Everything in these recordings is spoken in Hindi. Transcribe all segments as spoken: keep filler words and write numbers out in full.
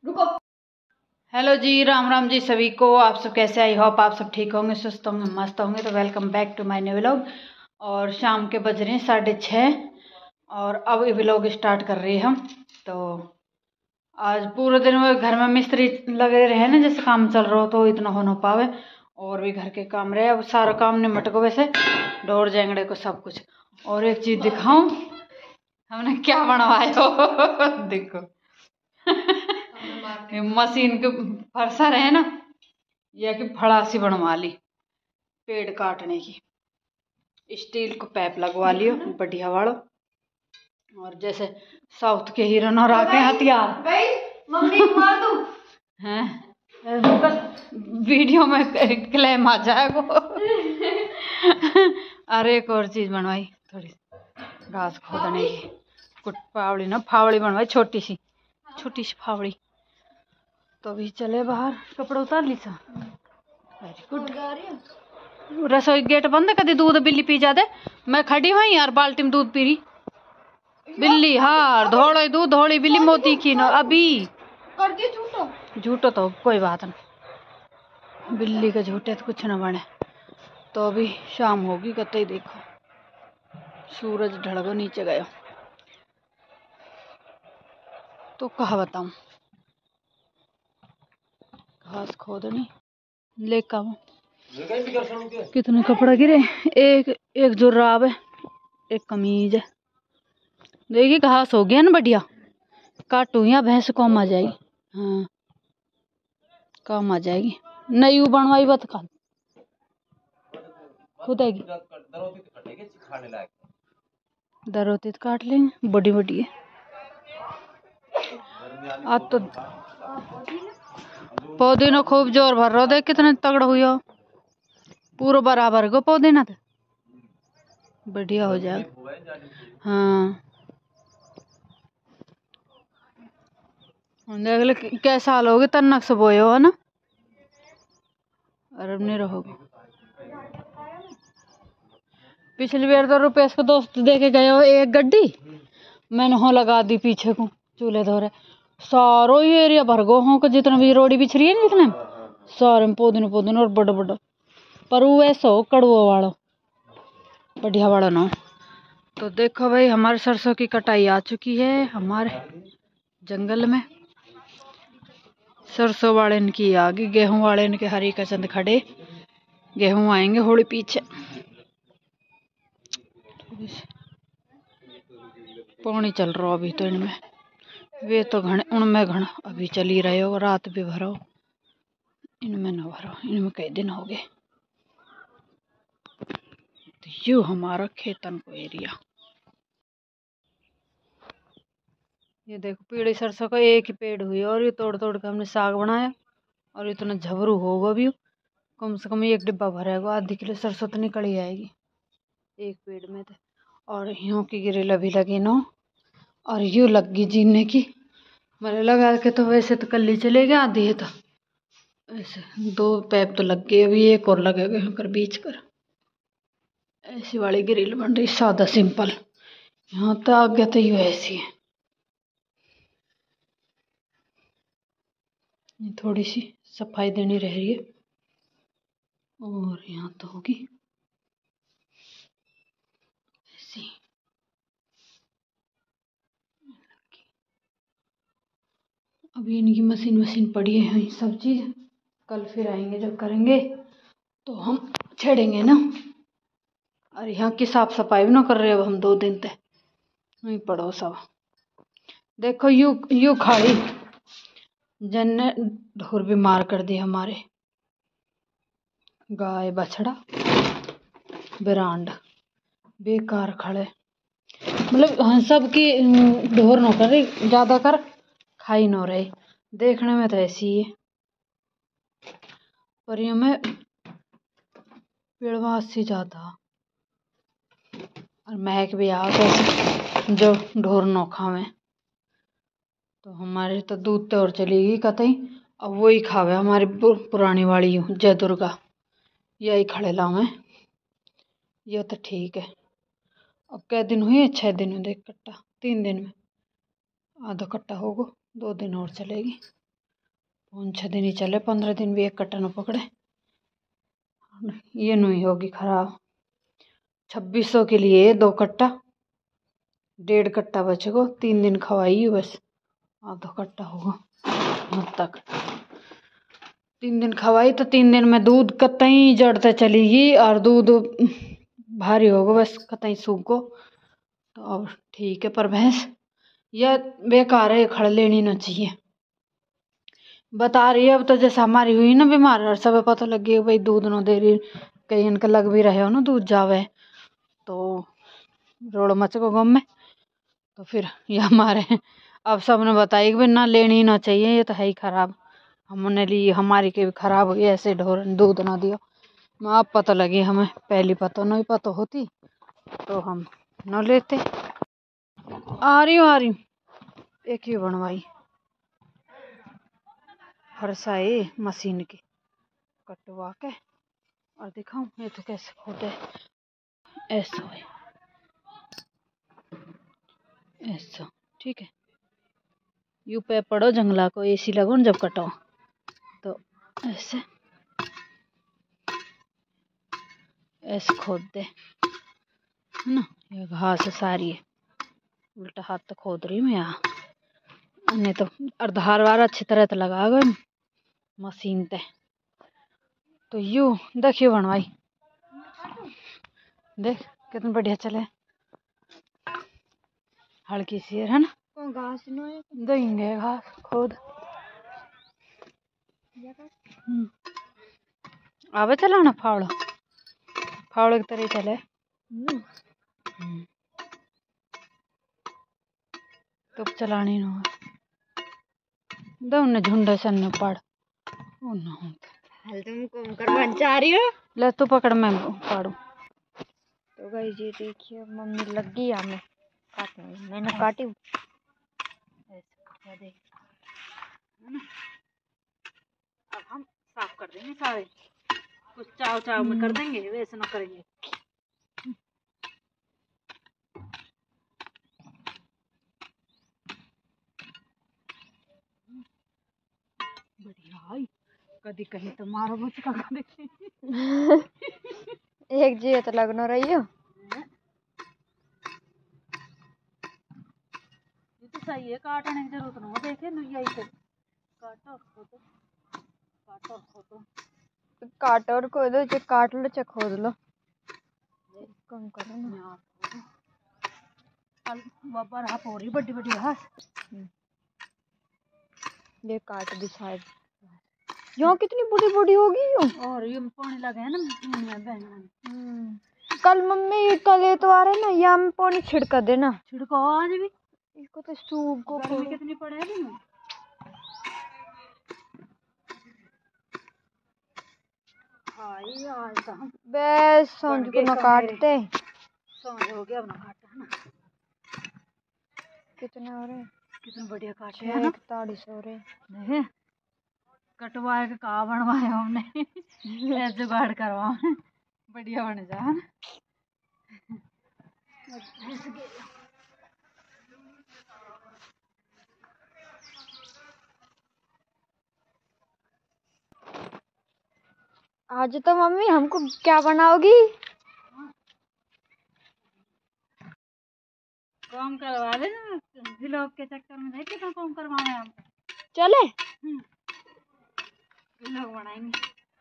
रुको। हेलो जी, राम राम जी सभी को। आप सब कैसे? आई होप आप सब ठीक होंगे, स्वस्थ होंगे, मस्त होंगे। तो welcome back to my new vlog. और शाम के बज रहे हैं साढ़े छः और अब ये व्लॉग स्टार्ट कर रहे हैं हम। तो आज पूरे दिन वो घर में मिस्त्री लगे रहे ना, जैसे काम चल रहा हो तो इतना हो ना पावे। और भी घर के काम रहे, अब सारा काम निमट गो वैसे, डोर जेंगड़े को सब कुछ। और एक चीज दिखाऊं, हमने क्या बनवाया हो देखो मशीन के फरसा रहे ना, या कि फड़ासी बनवा ली पेड़ काटने की। स्टील को पैप लगवा लियो बढ़िया वालों। और जैसे साउथ के हीरो न रखे हथियार मम्मी को मार दूं हैं, वीडियो में क्लेम आ जाएगा। अरे एक और चीज बनवाई, थोड़ी घास खोदने की कुछ फावड़ी ना फावड़ी बनवाई, छोटी सी छोटी सी फावड़ी। तो अभी चले बाहर, कपड़ा उतार ली सा। Very good. रसोई गेट बंद, कदी दूध बिल्ली पी जाते। मैं खड़ी हुई यार, बाल्टी में दूध पी रही बिल्ली। हाँ, धोड़ो दूध धोड़ी बिल्ली मोती की ना अभी कर दिया झूठो झूठो। तो कोई बात नहीं, बिल्ली के झूठे तो कुछ न बने। तो अभी शाम होगी कतई, देखो सूरज ढल नीचे गयो। तो कहा बताऊं, घास खोदनी लेका कितने कपड़ा गिरे। एक एक जुर्राब है, एक कमीज है। देखिए घास हो गया ना बढ़िया, काटू या भैंस कम आ जाएगी। हाँ कम आ जाएगी। नई बनवाई बत खा खुदेगी, दरोती काट लेंगे बड़ी बड़ी है। आज तो पौधे न खूब जोर भर रहा, देख कितने तगड़ हुई हो, पूरा बराबर को पौधे ना बढ़िया हो जाए। हाँ देख ले क्या साल हो गए तन्नक से बोए हो ना, अरब नहीं रहोगे। पिछली बार तो रुपेश को दोस्त देके गए हो एक गड्डी, मैंने हो लगा दी पीछे को चूल्हे धोरे। सारो ही एरिया भर गो हो, जितना भी रोड़ी बिछ रही है ना जितने सारे में पौधे पौधे और बड़ा बड़ा। पर वो ऐसा हो कड़वा वाला बढ़िया वाला ना। तो देखो भाई, हमारे सरसों की कटाई आ चुकी है हमारे जंगल में। सरसों वाले इनकी आ गई, गेहूं वाले इनके हरी का चंद खड़े, गेहूं आएंगे होड़ी पीछे। पानी चल रहा अभी तो इनमें, वे तो घने उनमें घना अभी चल ही रहे हो, रात भी भरो इनमें न भरो, इनमें कई दिन हो गए। तो यू हमारा खेतन को एरिया। ये देखो पीली सरसों का एक ही पेड़ हुई और ये तोड़ तोड़ के हमने साग बनाया। और इतना झबरू होगा भी, कम से कम एक डिब्बा भरेगा, आधी किलो सरसों तो निकल ही आएगी एक पेड़ में तो। और यूं की गिरिल अभी लगी नो, और यूं लग गई जीने की। मैंने लगा के तो वैसे तो कल ही चले गए, आधी है तो ऐसे दो पैप तो लग गए, अभी एक और लगेगा कर बीच कर। ऐसी वाली ग्रिल बन रही, सादा सिंपल। यहाँ तो आगे तो यू ऐसी है, थोड़ी सी सफाई देनी रह रही है। और यहाँ तो होगी ऐसी। अभी इनकी मशीन मशीन पड़ी है सब चीज, कल फिर आएंगे जब करेंगे तो हम छेड़ेंगे ना। और यहाँ की साफ सफाई भी ना कर रहे अब हम दो दिन तक नहीं पड़ो सब। देखो यू यू खाड़ी जन्ने ढोर बीमार कर दी हमारे, गाय बछड़ा बिरांड बेकार खड़े। मतलब हाँ सबकी ढोर न कर रही, ज्यादा कर खाई न रहे। देखने में तो ऐसी है, पर ये में पेड़वास सी ज्यादा और महक भी आ कैसे जो ढोर न खावे। तो हमारे तो दूध तो और चलेगी कतई, अब वही खावे हमारी पुरानी वाली जय दुर्गा, यही खड़े लावे। ये तो ठीक है। अब कै दिन हुए, छः दिन में देख कट्टा, तीन दिन में आधा कट्टा होगा, दो दिन और चलेगी। पाँच छः दिन ही चले, पंद्रह दिन भी एक कट्टा न पकड़े। ये नहीं होगी खराब। छब्बीस सौ के लिए दो कट्टा, डेढ़ कट्टा बचेगा। तीन दिन खवाई बस, आधा कट्टा होगा अब तक। तीन दिन खवाई तो तीन दिन में दूध कतई जड़ते चलेगी और दूध भारी होगा, बस कतई सूख गो तो अब ठीक है। पर भैंस यह बेकार है, खड़ लेनी ना चाहिए। बता रही है अब तो, जैसे हमारी हुई ना बीमार और सब पता लग गया भाई दूध ना दे रही, कहीं इनका लग भी रहे हो ना दूध जावे तो रोड मच को गम में। तो फिर ये हमारे अब सबने बताई कि भाई ना लेनी ना चाहिए, ये तो है ही खराब। हमने ली, हमारी के भी खराब हुई, ऐसे ढोर दूध ना दियो। मैं अब पता लगी, हमें पहली पता नहीं पता होती तो हम न लेते। आ रही हूँ आ रही हूँ, एक ही बनवाई फरसाई मशीन की कटवा के और दिखाऊं। ये तो कैसे खोदे, ऐसा है ऐसा, ठीक है। यू पे पड़ो जंगला को, एसी लगो जब कटो तो ऐसे ऐसे खोद दे, है ना। ये घास सारी है, उल्टा हाथ तो खोद रही मैं यहाँ, नहीं तो अर्धार वार अच्छी तरह तो लगा गए मशीन ते। तो यू देखिए बनवाई, देख कितना बढ़िया चले, हल्की सी है ना। घास देंगे घास खोद आवे चलाना फावड़ा, फावड़े की तरह चले तो चलानी न दो ने झुंडे सन्ने पड़ तुम कम करवाना चाह रही हो। ले तू पकड़ मैं पाड़ू। तो गाइस ये देखिए मम्मी लग गई हमें काटने, मैंने काटी ऐसे देख है ना। अब हम साफ कर देंगे सारे, कुछ चाव चाव में कर देंगे, वैसे ना करेंगे। बढ़िया, कदी कहीं तो मारो मुझका कदी एक जी तो लगना रही हो। ये तो सही है, काटने की जरूरत ना देखे नुई से काटो और खोदो, काटो और खोदो, काटो और खोदो, जो काट लो चाहे खोद लो, कम करो ना। बाबा रहा पोरी बड़ी बड़ी घास ये काट दी शायद, यहाँ कितनी बड़ी बड़ी होगी यो। और ये पानी लगे है ना बहन। कल मम्मी कल इतवार है ना, यहाँ में पानी छिड़का देना। छिड़को आज भी, इसको तो सूख को गर्मी कितनी पड़े है दिन में। हाँ ये आज तो हम बस समझ को ना काटते, समझ हो गया अपना काटा है ना। कितने हो रहे, कितने बढ़िया काटे है ना, इकतालीस हो रहे। नहीं कटवाए के कहा बनवाए हमने ऐसे जुगाड़ करवा बढ़िया बन जा है ना। आज तो मम्मी हमको क्या बनाओगी। काम करवा ले ना, व्लॉग के चक्कर में नहीं कितना काम करवाना है हमको। चले व्लॉग बनाएंगे,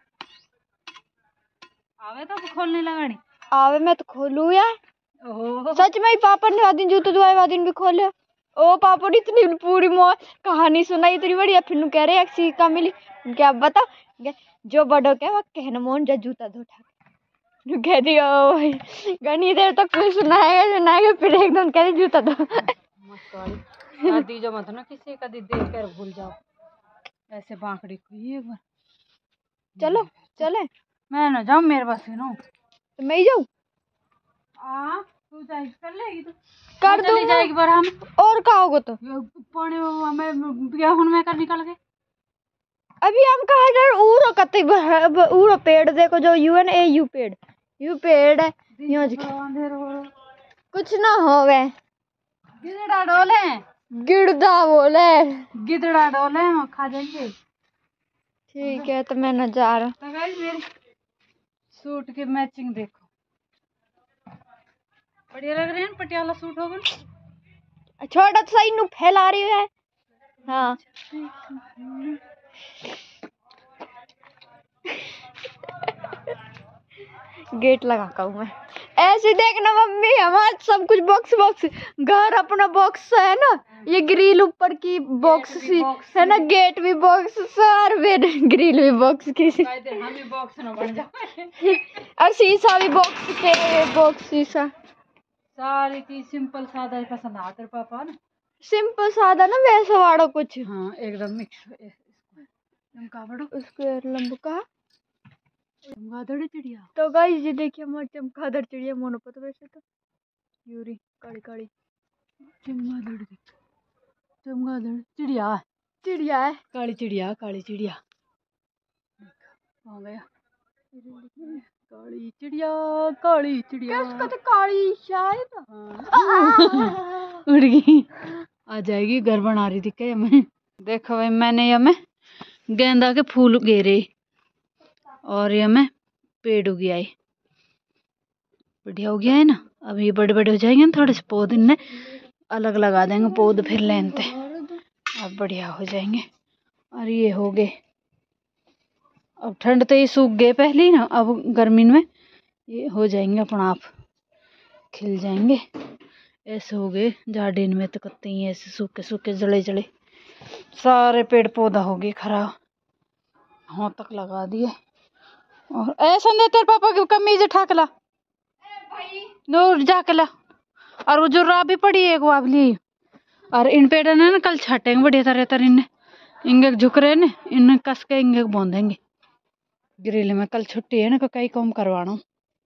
आवे तो खोलने लगानी आवे मैं तो खोलू यार। ओहो सच में ही पापा ने दिन जूते धोए वाले दिन भी खोले। ओ पापा ने इतनी पूरी मो कहानी सुनाई इतनी बढ़िया, फिर कह रहे एक का मिली क्या बता, जो बड़ो के वो कहना मोहन जा जूता धो उठा कह दियो भाई घनी देर तक कोई सुनाएगा सुनाएगा फिर एकदम कह रही जूता धो। मत दीजो मत ना किसी का देख कर भूल जाओ, ऐसे बांकड़ी हुई एक बार। चलो चले, मैं ना जाऊँ मेरे पास ना, तो मैं ही जाऊँ। आ तू जाएगी कर लेगी तो कर चली जाएगी पर हम और का होगा तो पानी में गेहूं में कर निकल गए। अभी हम कहा डर उरो कते उरो पेड़ देखो जो यू एन ए यू पेड़ यू पेड़ है कुछ ना होवे। गिदड़ा डोले गिरदा बोले गिदड़ा डोले खा जाएंगे। ठीक है तो मैं न जा रहा। तो गाइस मेरी सूट की मैचिंग देखो, बढ़िया लग रहे हैं। पटियाला सूट होगा छोटा तो सही नु फैला रही है। हाँ गेट लगा का हूँ मैं। ऐसे देखना मम्मी हमारा सब कुछ बॉक्स बॉक्स, घर अपना बॉक्स है ना, ये ग्रिल ऊपर की बॉक्स सी है ना, गेट भी बॉक्स सार ग्रिल भी बॉक्स की हम भी बॉक्स ना बन जाए और शीशा भी बॉक्स के बॉक्स शीशा। सारी चीज सिंपल सादा ही पसंद आता है पापा ना, सिंपल सादा ना वैसा वाड़ा कुछ। हाँ एकदम मिक्स चमकादड़ स्क्वायर लंबू का चमगादड़ चिड़िया। तो गाइस ये देखिए हमारी चमगादड़ चिड़िया मोनो पता वैसे तो यूरी काली काली चमगादड़ चमगादड़ चिड़िया चिड़िया है, काली चिड़िया काली चिड़िया हो गया काली चिड़िया काली चिड़िया क्या उसका तो काली शायद हाँ। उड़ गई, आ जाएगी, घर बना रही थी क्या मैं। देखो भाई मैंने ये में गेंदा के फूल गेरे और ये में पेड़ उग आए, बढ़िया हो गया है ना। अब ये बड़े बड़े हो जाएंगे ना, थोड़े से पौधे इनने अलग लगा देंगे पौधे फिर लेनते, अब बढ़िया हो जाएंगे। और ये हो गए, अब ठंड तो ये सूख गए पहले ही ना, अब गर्मी में ये हो जाएंगे अपना आप खिल जाएंगे। ऐसे हो गए गार्डन में तो कत्ते ही ऐसे सूखे सूखे जड़े जड़े सारे पेड़ पौधा हो गए खराब, हाँ तक लगा दिए। और ऐसा नहीं तेरे पापा की कमीज ठाकला नूर जाकला, और वो जो रा भी पड़ी है एक वाबली, और इन पेड़ ने ना कल छाटेंगे बढ़िया तरह तरह, इन्हें इंगे झुक रहे ने, इन्हें कस के इंगे बांधेंगे ग्रिल में। कल छुट्टी है ना, कई काम करवाना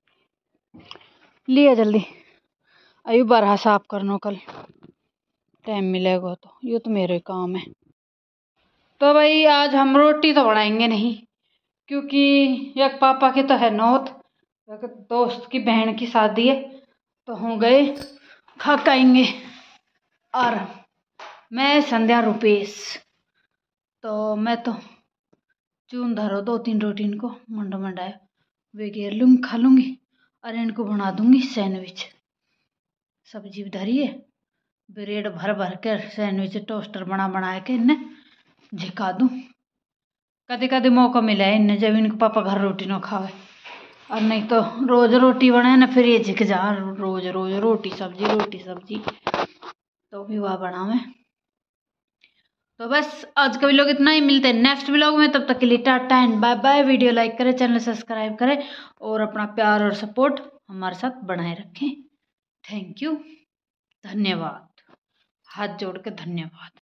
लिया जल्दी अयु बारह साफ करना, कल टाइम मिलेगा तो ये तो मेरे काम है। तो भाई आज हम रोटी तो बनाएंगे नहीं, क्योंकि एक पापा की तो है नौत, एक दोस्त की बहन की शादी है, तो हम गए खा खाएंगे। और मैं संध्या रुपेश, तो मैं तो चून धरो दो तीन रोटी इनको मंडा मंडाया वे घेर लूँगी खा लूँगी, और इनको बना दूंगी सैंडविच। सब्जी भी धरी है, ब्रेड भर भर कर सैंडविच टोस्टर बना बना के इन्हें झिका दूँ। कदे कदे मौका मिला है इन्हें जब इनको पापा घर रोटी ना खावे, और नहीं तो रोज रोटी बनाए ना फिर ये झिक जा रोज रोज रोटी सब्जी रोटी सब्जी, तो भी वह बनावे। तो बस आज का व्लॉग इतना ही, मिलते हैं नेक्स्ट व्लॉग में, तब तक के लिए tata and bye bye. Video like करें, चैनल सब्सक्राइब करें और अपना प्यार और सपोर्ट हमारे साथ बनाए रखें। थैंक यू, धन्यवाद, हाथ जोड़ के धन्यवाद।